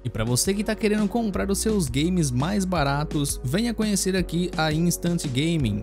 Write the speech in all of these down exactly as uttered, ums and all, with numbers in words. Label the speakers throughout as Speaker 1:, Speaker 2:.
Speaker 1: E para você que está querendo comprar os seus games mais baratos, venha conhecer aqui a Instant Gaming.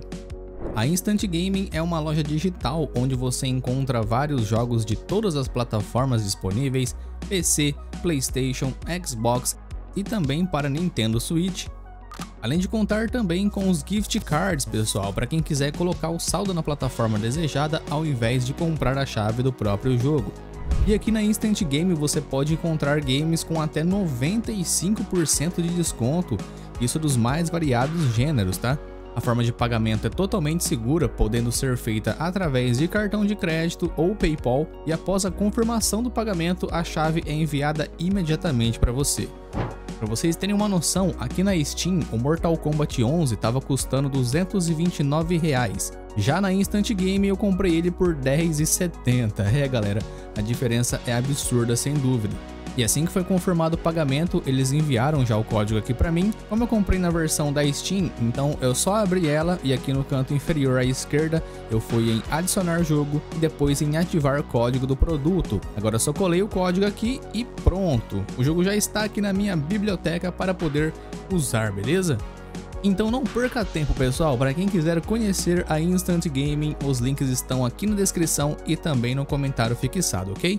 Speaker 1: A Instant Gaming é uma loja digital onde você encontra vários jogos de todas as plataformas disponíveis, P C, PlayStation, Xbox e também para Nintendo Switch. Além de contar também com os gift cards, pessoal, para quem quiser colocar o saldo na plataforma desejada ao invés de comprar a chave do próprio jogo. E aqui na Instant Game você pode encontrar games com até noventa e cinco por cento de desconto, isso dos mais variados gêneros, tá? A forma de pagamento é totalmente segura, podendo ser feita através de cartão de crédito ou PayPal, e após a confirmação do pagamento, a chave é enviada imediatamente para você. Para vocês terem uma noção, aqui na Steam, o Mortal Kombat onze estava custando duzentos e vinte e nove reais. Já na Instant Game eu comprei ele por dez reais e setenta centavos. É, galera, a diferença é absurda sem dúvida. E assim que foi confirmado o pagamento, eles enviaram já o código aqui para mim. Como eu comprei na versão da Steam, então eu só abri ela e aqui no canto inferior à esquerda eu fui em adicionar jogo e depois em ativar código do produto. Agora eu só colei o código aqui e pronto. O jogo já está aqui na minha biblioteca para poder usar, beleza? Então não perca tempo, pessoal. Para quem quiser conhecer a Instant Gaming, os links estão aqui na descrição e também no comentário fixado, ok?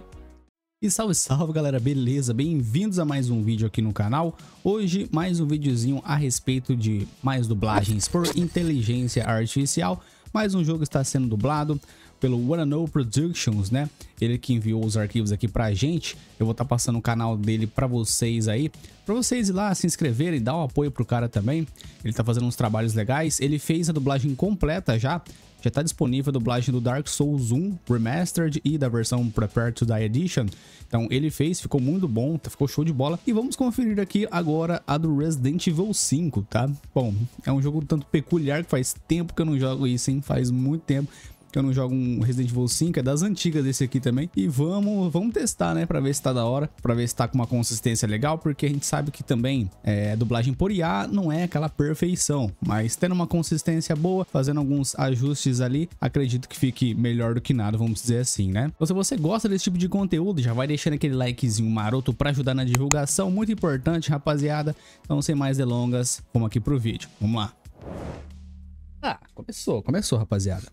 Speaker 1: E salve, salve, galera, beleza? Bem-vindos a mais um vídeo aqui no canal. Hoje, mais um videozinho a respeito de mais dublagens por inteligência artificial. Mais um jogo está sendo dublado pelo Wanna Know Productions, né? Ele que enviou os arquivos aqui pra gente. Eu vou estar tá passando o canal dele pra vocês aí, pra vocês ir lá se inscreverem e dar um apoio pro cara também. Ele tá fazendo uns trabalhos legais. Ele fez a dublagem completa já. Já está disponível a dublagem do Dark Souls um Remastered e da versão Prepared to Die Edition. Então ele fez, ficou muito bom, ficou show de bola. E vamos conferir aqui agora a do Resident Evil cinco, tá? Bom, é um jogo tanto peculiar que faz tempo que eu não jogo isso, hein? Faz muito tempo que eu não jogo um Resident Evil cinco, é das antigas desse aqui também. E vamos, vamos testar, né, pra ver se tá da hora, pra ver se tá com uma consistência legal, porque a gente sabe que também é, dublagem por I A não é aquela perfeição, mas tendo uma consistência boa, fazendo alguns ajustes ali, acredito que fique melhor do que nada, vamos dizer assim, né? Então se você gosta desse tipo de conteúdo, já vai deixando aquele likezinho maroto pra ajudar na divulgação, muito importante, rapaziada. Então sem mais delongas, vamos aqui pro vídeo, vamos lá. Ah, começou, começou, rapaziada.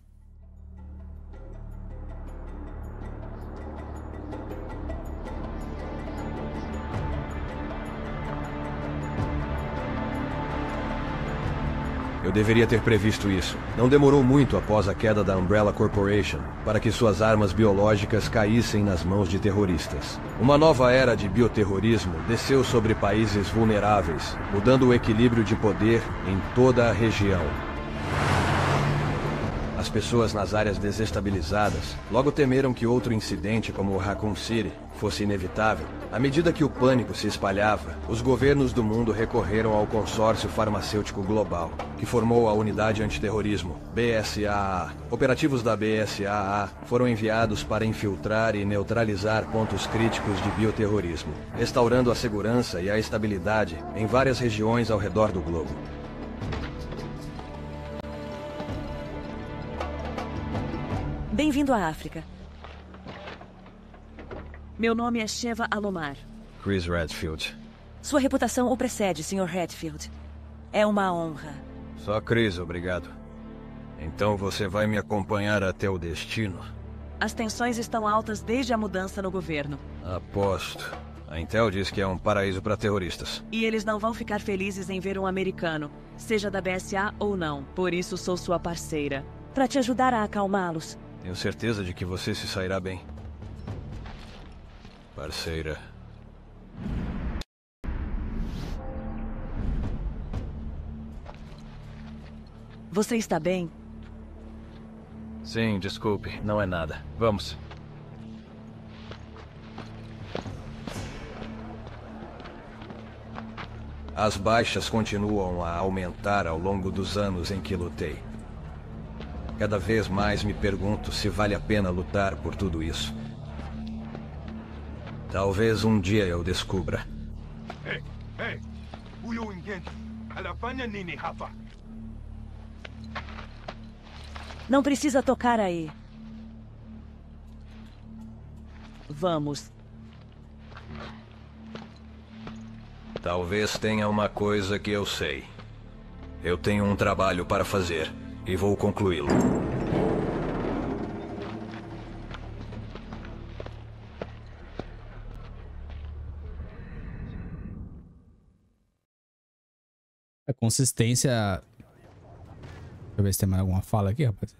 Speaker 2: Eu deveria ter previsto isso. Não demorou muito após a queda da Umbrella Corporation para que suas armas biológicas caíssem nas mãos de terroristas. Uma nova era de bioterrorismo desceu sobre países vulneráveis, mudando o equilíbrio de poder em toda a região. As pessoas nas áreas desestabilizadas logo temeram que outro incidente como o Raccoon City fosse inevitável. À medida que o pânico se espalhava, os governos do mundo recorreram ao consórcio farmacêutico global, que formou a Unidade Antiterrorismo, B S A A. Operativos da B S A A foram enviados para infiltrar e neutralizar pontos críticos de bioterrorismo, restaurando a segurança e a estabilidade em várias regiões ao redor do globo.
Speaker 3: Bem-vindo à África. Meu nome é Sheva Alomar.
Speaker 2: Chris Redfield.
Speaker 3: Sua reputação o precede, senhor Redfield. É uma honra.
Speaker 2: Só Chris, obrigado. Então você vai me acompanhar até o destino?
Speaker 3: As tensões estão altas desde a mudança no governo.
Speaker 2: Aposto. A Intel diz que é um paraíso para terroristas.
Speaker 3: E eles não vão ficar felizes em ver um americano, seja da B S A ou não. Por isso sou sua parceira, para te ajudar a acalmá-los.
Speaker 2: Tenho certeza de que você se sairá bem. Parceira.
Speaker 3: Você está bem?
Speaker 2: Sim, desculpe. Não é nada. Vamos. As baixas continuam a aumentar ao longo dos anos em que lutei. Cada vez mais me pergunto se vale a pena lutar por tudo isso. Talvez um dia eu descubra.
Speaker 4: Hey, hey, huyo ingine anafanya nini hapa?
Speaker 3: Não precisa tocar aí. Vamos.
Speaker 2: Talvez tenha uma coisa que eu sei. Eu tenho um trabalho para fazer e vou concluí-lo.
Speaker 1: A consistência... Deixa eu ver se tem mais alguma fala aqui, rapaz.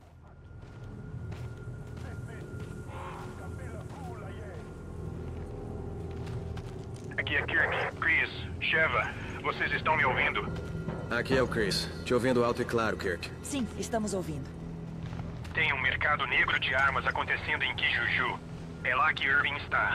Speaker 5: Aqui é Kirk, Chris, Sheva. Vocês estão me ouvindo?
Speaker 2: Aqui é o Chris. Te ouvindo alto e claro, Kirk.
Speaker 6: Sim, estamos ouvindo.
Speaker 5: Tem um mercado negro de armas acontecendo em Kijuju. É lá que Irving está.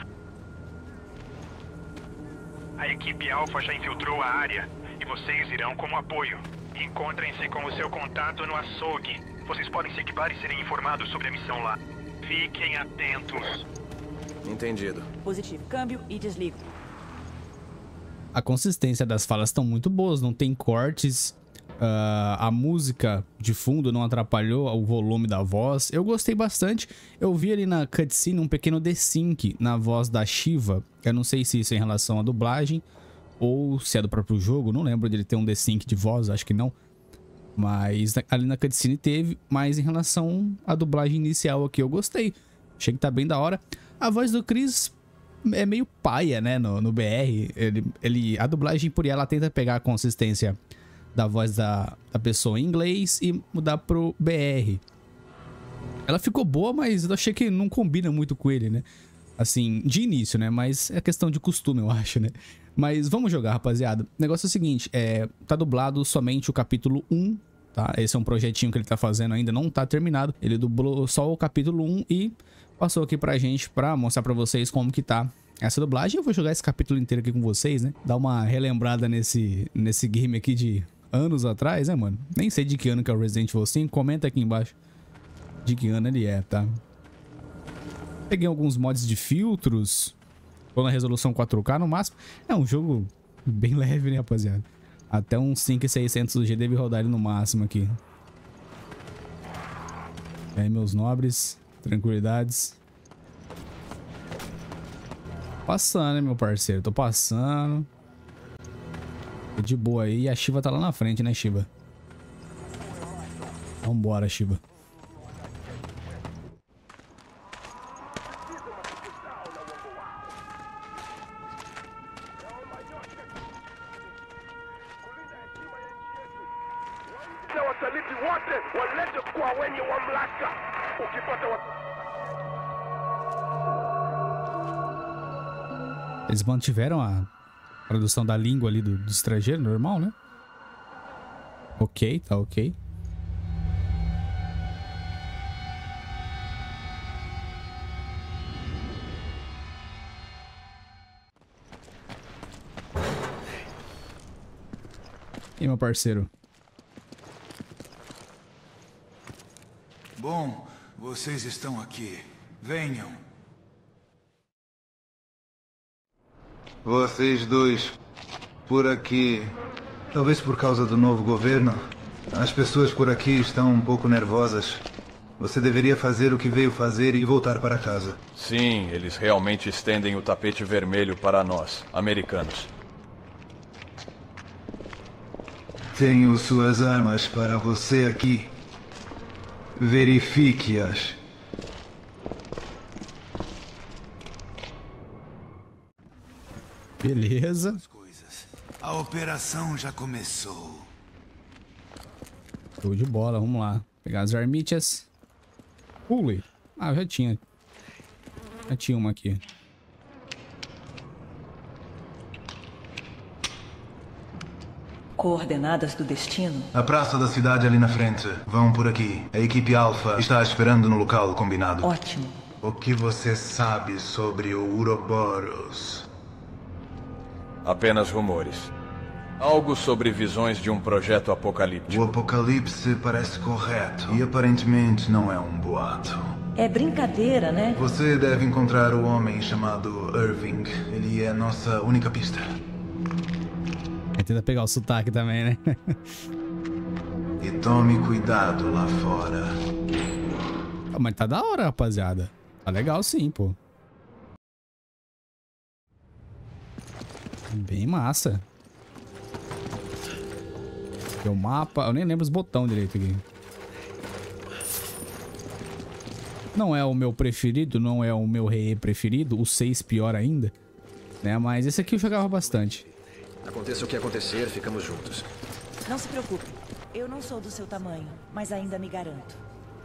Speaker 5: A equipe Alpha já infiltrou a área e vocês irão como apoio. Encontrem-se com o seu contato no açougue. Vocês podem se equipar e serem informados sobre a missão lá. Fiquem atentos.
Speaker 2: Entendido.
Speaker 6: Positivo. Câmbio e desligo.
Speaker 1: A consistência das falas estão muito boas, não tem cortes. Uh, a música de fundo não atrapalhou o volume da voz. Eu gostei bastante. Eu vi ali na cutscene um pequeno desync na voz da Shiva. Eu não sei se isso é em relação à dublagem ou se é do próprio jogo. Não lembro dele ter um desync de voz, acho que não. Mas ali na cutscene teve. Mas em relação à dublagem inicial aqui, eu gostei. Achei que tá bem da hora. A voz do Chris é meio paia, né, no, no B R. Ele, ele, a dublagem por ela tenta pegar a consistência da voz da, da pessoa em inglês e mudar pro B R. Ela ficou boa, mas eu achei que não combina muito com ele, né? Assim, de início, né? Mas é questão de costume, eu acho, né? Mas vamos jogar, rapaziada. O negócio é o seguinte, é, tá dublado somente o capítulo um, tá? Esse é um projetinho que ele tá fazendo ainda, não tá terminado. Ele dublou só o capítulo um e passou aqui pra gente pra mostrar pra vocês como que tá essa dublagem. Eu vou jogar esse capítulo inteiro aqui com vocês, né? Dar uma relembrada nesse, nesse game aqui de anos atrás, né, mano? Nem sei de que ano que é o Resident Evil cinco. Comenta aqui embaixo de que ano ele é, tá? Peguei alguns mods de filtros. Tô na resolução quatro K no máximo. É um jogo bem leve, né, rapaziada? Até uns cinco mil e seiscentos G deve rodar ele no máximo aqui. E aí, meus nobres. Tranquilidades. Passando, né, meu parceiro? Tô passando. Tô de boa aí. E a Shiva tá lá na frente, né, Shiva? Vambora, Shiva. Eles mantiveram a tradução da língua ali do, do estrangeiro, normal, né? Ok, tá ok. E aí, meu parceiro?
Speaker 7: Bom, vocês estão aqui. Venham. Vocês dois, por aqui. Talvez por causa do novo governo, as pessoas por aqui estão um pouco nervosas. Você deveria fazer o que veio fazer e voltar para casa.
Speaker 2: Sim, eles realmente estendem o tapete vermelho para nós, americanos.
Speaker 7: Tenho suas armas para você aqui. Verifique-as.
Speaker 1: Beleza.
Speaker 7: A operação já começou.
Speaker 1: Show de bola, vamos lá. Pegar as armítias. Pule. Ah, já tinha. Já tinha uma aqui.
Speaker 6: Coordenadas do destino?
Speaker 7: A praça da cidade ali na frente. Vão por aqui. A equipe Alpha está esperando no local combinado.
Speaker 6: Ótimo.
Speaker 7: O que você sabe sobre o Uroboros?
Speaker 2: Apenas rumores. Algo sobre visões de um projeto apocalíptico.
Speaker 7: O apocalipse parece correto. E aparentemente não é um boato.
Speaker 6: É brincadeira, né?
Speaker 7: Você deve encontrar o homem chamado Irving. Ele é nossa única pista.
Speaker 1: Aí tenta pegar o sotaque também, né?
Speaker 7: E tome cuidado lá fora.
Speaker 1: Ah, mas tá da hora, rapaziada. Tá legal sim, pô. Bem massa. Tem o mapa. Eu nem lembro os botões direito aqui. Não é o meu preferido, não é o meu rei preferido. O seis pior ainda, né? Mas esse aqui eu jogava bastante.
Speaker 2: Aconteça o que acontecer, ficamos juntos.
Speaker 6: Não se preocupe. Eu não sou do seu tamanho, mas ainda me garanto.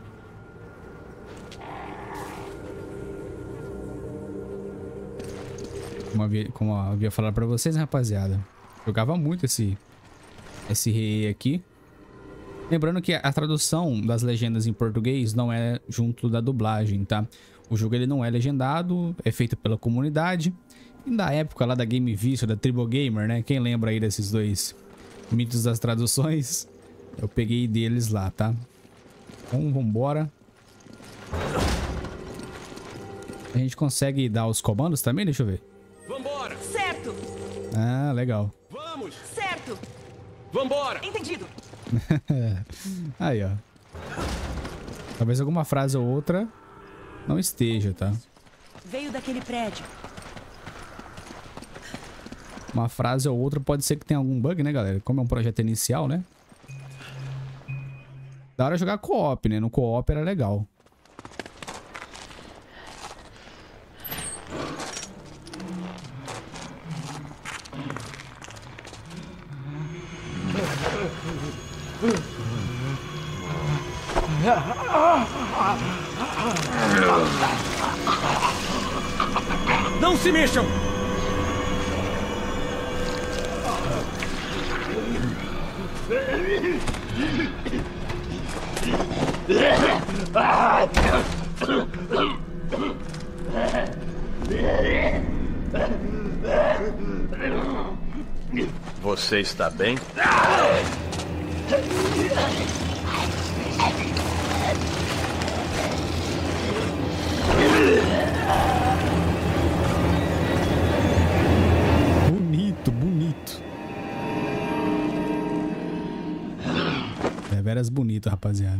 Speaker 1: Como eu havia, como eu havia falado pra vocês, rapaziada. Jogava muito esse, esse rei aqui. Lembrando que a tradução das legendas em português não é junto da dublagem, tá? O jogo ele não é legendado, é feito pela comunidade. E da época lá da Game Vista, da Tribo Gamer, né? Quem lembra aí desses dois mitos das traduções? Eu peguei deles lá, tá? Então, vambora. A gente consegue dar os comandos também? Deixa eu ver.
Speaker 8: Vambora!
Speaker 6: Certo!
Speaker 1: Ah, legal.
Speaker 8: Vamos!
Speaker 6: Certo!
Speaker 8: Vambora!
Speaker 6: Entendido!
Speaker 1: Aí, ó. Talvez alguma frase ou outra não esteja, tá?
Speaker 6: Veio daquele prédio.
Speaker 1: Uma frase ou outra pode ser que tenha algum bug, né, galera? Como é um projeto inicial, né? Da hora jogar co-op, né? No co-op era legal.
Speaker 8: Não se mexam!
Speaker 2: Você está bem?
Speaker 1: Bonito, bonito. É veras bonito, rapaziada.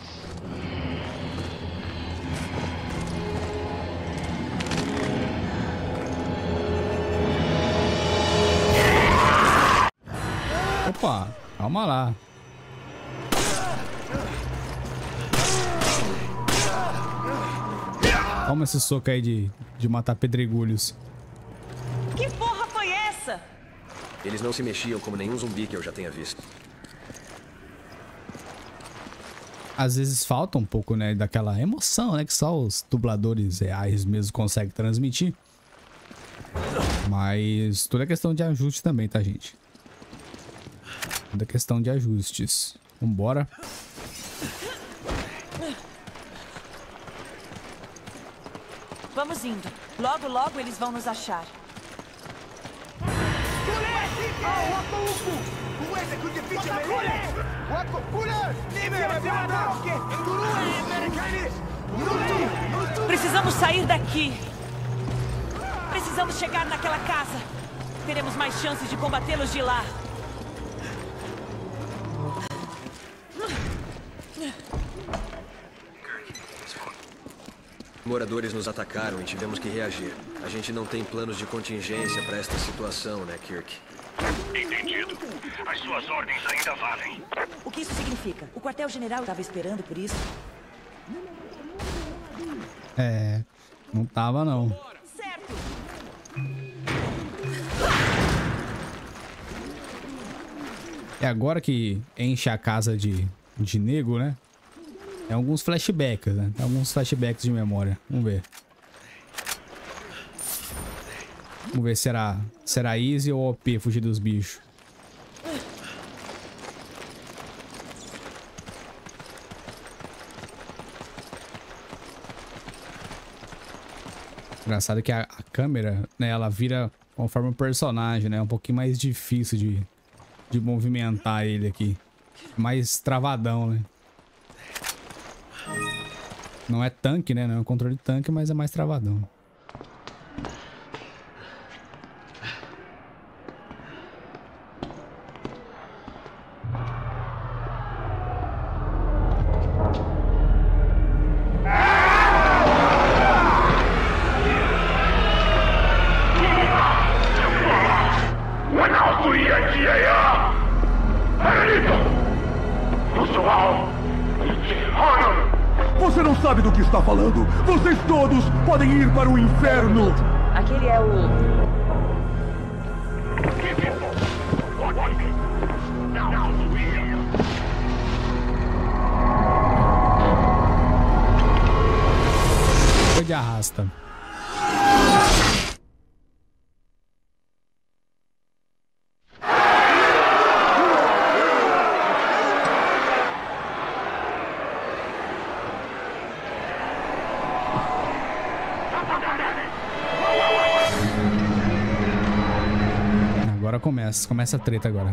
Speaker 1: Opa, calma lá. Toma esse soco aí de, de matar pedregulhos.
Speaker 6: Que porra foi essa?
Speaker 2: Eles não se mexiam como nenhum zumbi que eu já tenha visto.
Speaker 1: Às vezes falta um pouco, né, daquela emoção, né, que só os dubladores reais mesmo conseguem transmitir. Mas tudo é questão de ajuste também, tá, gente? Tudo é questão de ajustes. Vambora.
Speaker 6: Vamos indo. Logo, logo eles vão nos achar. Precisamos sair daqui. Precisamos chegar naquela casa. Teremos mais chances de combatê-los de lá.
Speaker 2: Moradores nos atacaram e tivemos que reagir. A gente não tem planos de contingência para esta situação, né, Kirk?
Speaker 5: Entendido. As suas ordens ainda valem.
Speaker 6: O que isso significa? O quartel-general estava esperando por isso?
Speaker 1: É, não tava não.
Speaker 6: Certo.
Speaker 1: É agora que enche a casa de, de nego, né? Tem alguns flashbacks, né? Tem alguns flashbacks de memória. Vamos ver. Vamos ver se será, será easy ou O P fugir dos bichos. Engraçado que a, a câmera, né? Ela vira conforme o personagem, né? É um pouquinho mais difícil de, de movimentar ele aqui. Mais travadão, né? Não é tanque, né? Não é um controle de tanque, mas é mais travadão.
Speaker 5: When I'll be a G A R!
Speaker 4: Você não sabe do que está falando. Vocês todos podem ir para o inferno.
Speaker 3: Aquele é o...
Speaker 1: Foi de arrasta. Agora começa, começa a treta agora.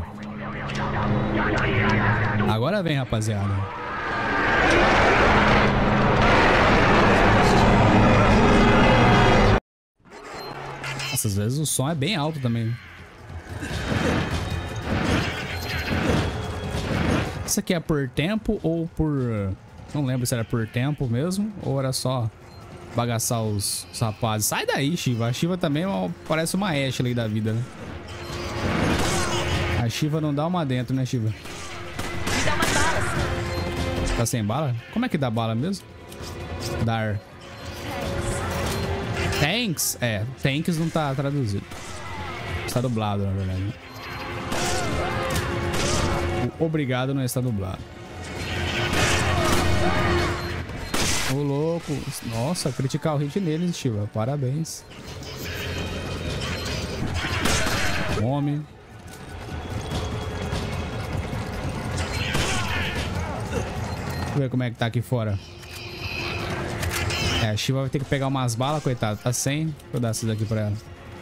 Speaker 1: Agora vem, rapaziada. Nossa, às vezes o som é bem alto também. Isso aqui é por tempo ou por... Não lembro se era por tempo mesmo ou era só bagaçar os, os rapazes. Sai daí, Shiva. A Shiva também é uma, parece uma Ashley da vida, né? A Shiva não dá uma dentro, né, Shiva?
Speaker 6: Me dá umas balas.
Speaker 1: Tá sem bala? Como é que dá bala mesmo? Dar. Tanks? É, tanks não tá traduzido. Está dublado, na verdade. O obrigado não está dublado. Ô, louco. Nossa, criticar o hit neles, Shiva. Parabéns. Homem. Deixa eu ver como é que tá aqui fora. É, a Shiva vai ter que pegar umas balas, coitado. Tá sem. Vou dar essas aqui pra ela.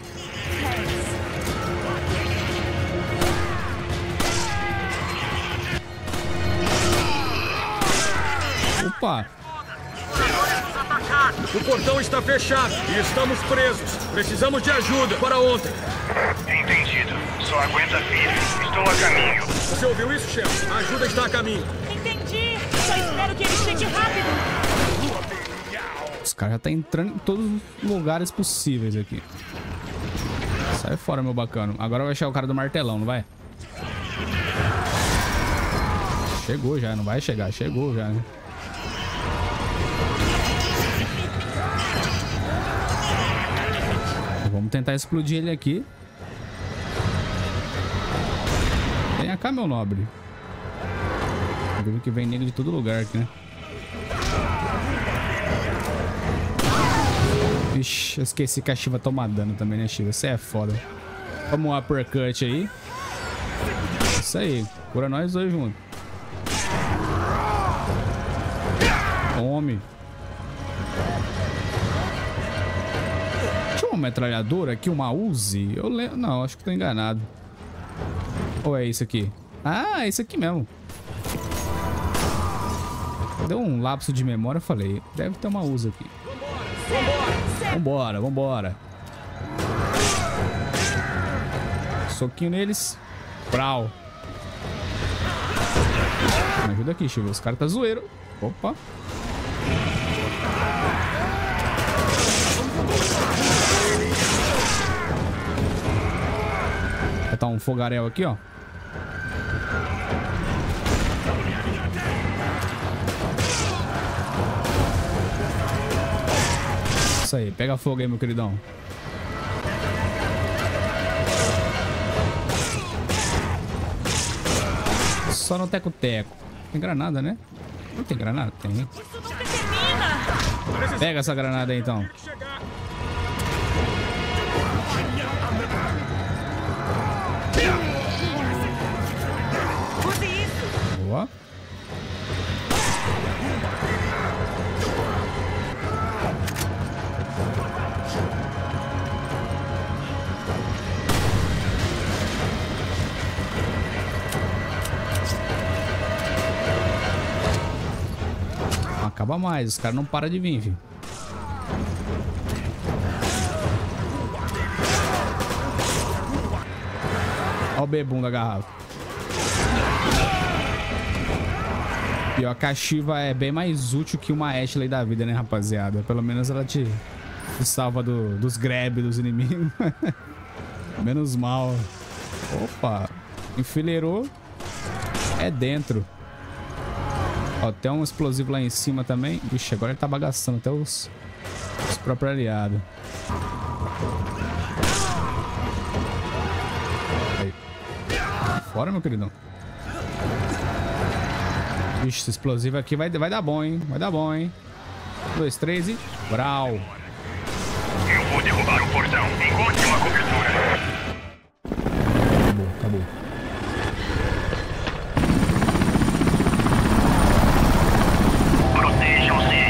Speaker 1: Opa!
Speaker 8: O portão está fechado e estamos presos. Precisamos de ajuda para ontem.
Speaker 5: Entendido. Só aguenta firme. Estou a caminho.
Speaker 8: Você ouviu isso, chefe? A ajuda está a caminho.
Speaker 6: Entendi. Só espero que ele chegue rápido.
Speaker 1: Os caras já tá entrando em todos os lugares possíveis aqui. Sai fora, meu bacano. Agora vai chegar o cara do martelão, não vai? Chegou já, não vai chegar. Chegou já, né? Vamos tentar explodir ele aqui. Venha cá, meu nobre. Vendo que vem nele de todo lugar aqui, né? Ixi, eu esqueci que a Shiva toma dano também, né, Shiva? Você é foda. Vamos um uppercut aí. Isso aí. Cura nós dois juntos. Tome. Tinha uma metralhadora aqui, uma Uzi. Eu lembro. Não, acho que tô enganado. Ou é isso aqui? Ah, é isso aqui mesmo. Deu um lapso de memória, eu falei. Deve ter uma Uzi aqui. Vambora, vambora. Soquinho neles. Brau. Me ajuda aqui, Shiva. Os caras tá zoeiro. Opa. Vai tá um fogaréu aqui, ó. Isso aí, pega fogo aí, meu queridão. Só no teco-teco. Tem granada, né? Não tem granada? Tem.
Speaker 6: Isso nunca termina.
Speaker 1: Pega essa granada aí, então.
Speaker 6: Use isso.
Speaker 1: Boa. Acaba mais, os caras não param de vir, viu? Olha o bebum da garrafa. Pior que a Shiva é bem mais útil que uma Ashley da vida, né, rapaziada? Pelo menos ela te, te salva do, dos grab dos inimigos. Menos mal. Opa. Enfileirou. É dentro. Ó, tem um explosivo lá em cima também. Vixe, agora ele tá bagaçando até os, os próprios aliados. Aí. Fora, meu queridão. Vixe, esse explosivo aqui vai, vai dar bom, hein? Vai dar bom, hein? Um, dois, três e... Brau!
Speaker 5: Eu vou derrubar o portão. Encontre uma cobertura.
Speaker 1: Acabou, acabou.
Speaker 5: Protejam-se.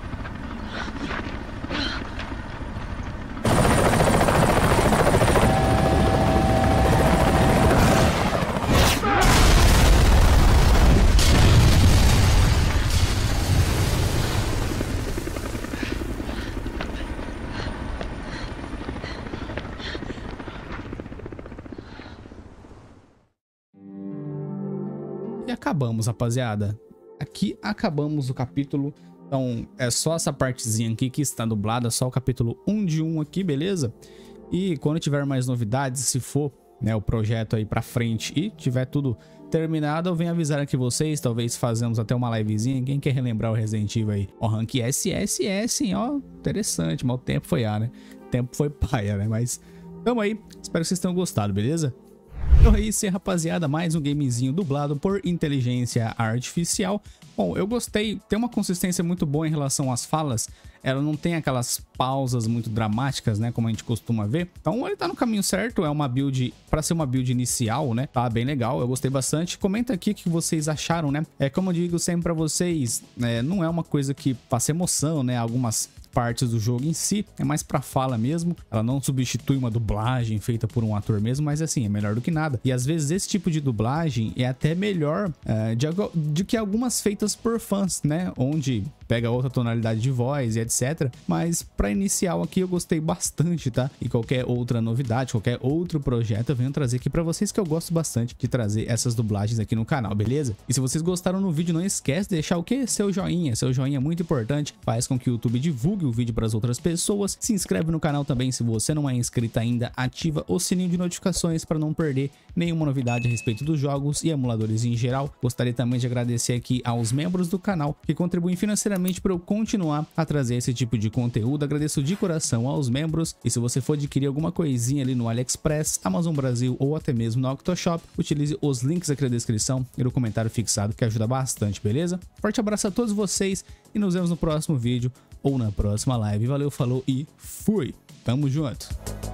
Speaker 1: E acabamos, rapaziada. Aqui acabamos o capítulo. Então é só essa partezinha aqui que está dublada, só o capítulo um de um aqui, beleza? E quando tiver mais novidades, se for, né, o projeto aí pra frente e tiver tudo terminado, eu venho avisar aqui vocês. Talvez fazemos até uma livezinha. Quem quer relembrar o Resident Evil aí? Ó, rank S S S, hein? Ó, interessante, mas o tempo foi A, né? O tempo foi paia, né? Mas tamo aí. Espero que vocês tenham gostado, beleza? Então é isso aí, rapaziada, mais um gamezinho dublado por inteligência artificial. Bom, eu gostei, tem uma consistência muito boa em relação às falas. Ela não tem aquelas pausas muito dramáticas, né, como a gente costuma ver. Então ele tá no caminho certo, é uma build, para ser uma build inicial, né, tá bem legal, eu gostei bastante. Comenta aqui o que vocês acharam, né. É como eu digo sempre pra vocês, é, não é uma coisa que passa emoção, né, algumas partes do jogo em si, é mais pra fala mesmo. Ela não substitui uma dublagem feita por um ator mesmo, mas assim, é melhor do que nada. E às vezes esse tipo de dublagem é até melhor uh, de, de que algumas feitas por fãs, né, onde pega outra tonalidade de voz e etcétera. Mas para inicial aqui eu gostei bastante, tá? E qualquer outra novidade, qualquer outro projeto eu venho trazer aqui para vocês, que eu gosto bastante de trazer essas dublagens aqui no canal, beleza? E se vocês gostaram no vídeo, não esquece de deixar o quê? Seu joinha. Seu joinha é muito importante, faz com que o YouTube divulgue o vídeo para as outras pessoas. Se inscreve no canal também se você não é inscrito ainda, ativa o sininho de notificações para não perder nenhuma novidade a respeito dos jogos e emuladores em geral. Gostaria também de agradecer aqui aos membros do canal que contribuem financeiramente para eu continuar a trazer esse tipo de conteúdo. Agradeço de coração aos membros. E se você for adquirir alguma coisinha ali no AliExpress, Amazon Brasil ou até mesmo no Octoshop, utilize os links aqui na descrição e no comentário fixado, que ajuda bastante, beleza? Forte abraço a todos vocês e nos vemos no próximo vídeo ou na próxima live. Valeu, falou e fui! Tamo junto!